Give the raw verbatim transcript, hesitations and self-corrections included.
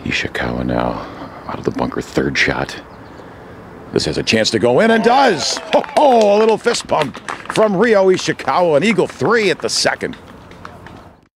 Ishikawa now out of the bunker, third shot. This has a chance to go in and does. Oh, oh, a little fist pump from Ryo Ishikawa, an eagle three at the second.